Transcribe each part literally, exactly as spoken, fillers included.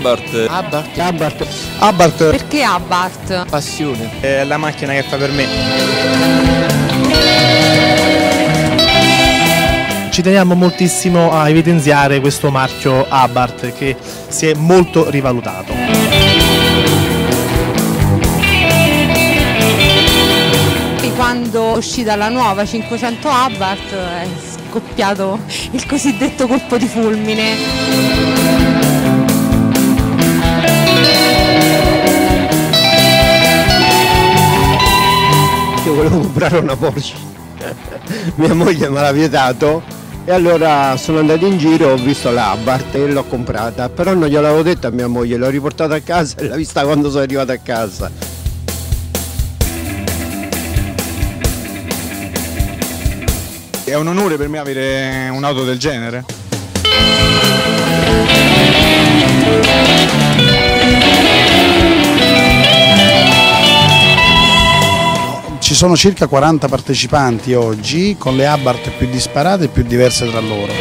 Abarth. Abarth. Abarth. Abarth. Perché Abarth? Passione. È la macchina che fa per me. Ci teniamo moltissimo a evidenziare questo marchio Abarth che si è molto rivalutato. E quando è uscita la nuova cinquecento Abarth è scoppiato il cosiddetto colpo di fulmine. Io volevo comprare una Porsche, mia moglie me l'ha vietato e allora sono andato in giro, ho visto l'Abarth e l'ho comprata, però non gliel'avevo detto a mia moglie, l'ho riportata a casa e l'ho vista quando sono arrivata a casa. È un onore per me avere un'auto del genere. Ci sono circa quaranta partecipanti oggi, con le Abarth più disparate e più diverse tra loro.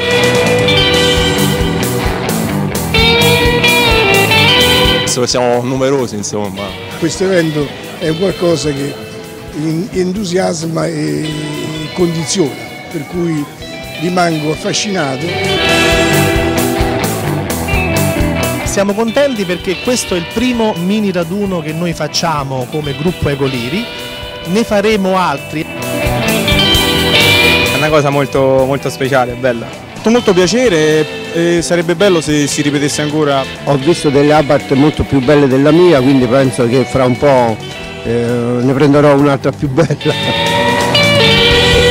Siamo numerosi, insomma. Questo evento è qualcosa che entusiasma e condiziona, per cui rimango affascinato. Siamo contenti perché questo è il primo mini raduno che noi facciamo come gruppo Ecoliri. Ne faremo altri. È una cosa molto, molto speciale, bella. Ho fatto molto piacere e sarebbe bello se si ripetesse ancora. Ho visto delle Abarth molto più belle della mia, quindi penso che fra un po' eh, ne prenderò un'altra più bella.